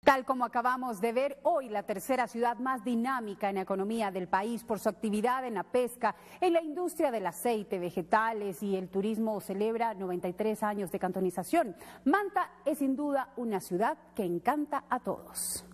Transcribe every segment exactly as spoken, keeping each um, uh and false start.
Tal como acabamos de ver, hoy la tercera ciudad más dinámica en la economía del país por su actividad en la pesca, en la industria del aceite, vegetales y el turismo celebra noventa y tres años de cantonización. Manta es sin duda una ciudad que encanta a todos.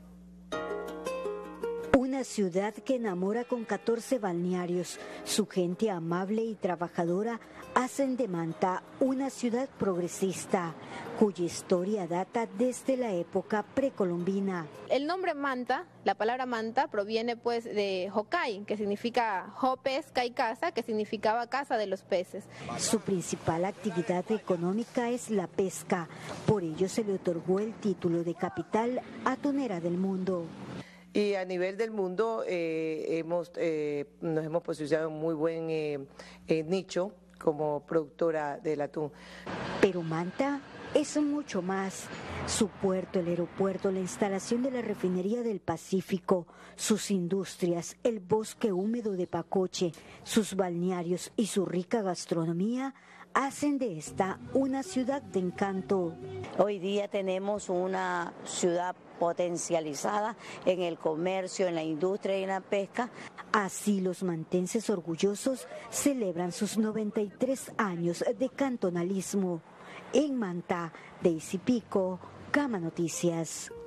Una ciudad que enamora con catorce balnearios. Su gente amable y trabajadora hacen de Manta una ciudad progresista, cuya historia data desde la época precolombina. El nombre Manta, la palabra Manta, proviene pues de Jocay, que significa jo pesca y casa, que significaba casa de los peces. Su principal actividad económica es la pesca, por ello se le otorgó el título de capital atunera del mundo. Y a nivel del mundo eh, hemos, eh, nos hemos posicionado en muy buen eh, eh, nicho como productora del atún. Pero Manta es mucho más. Su puerto, el aeropuerto, la instalación de la refinería del Pacífico, sus industrias, el bosque húmedo de Pacoche, sus balnearios y su rica gastronomía hacen de esta una ciudad de encanto. Hoy día tenemos una ciudad potencializada en el comercio, en la industria y en la pesca. Así los mantenses orgullosos celebran sus noventa y tres años de cantonalismo. En Manta, Daisy Pico, Gama Noticias.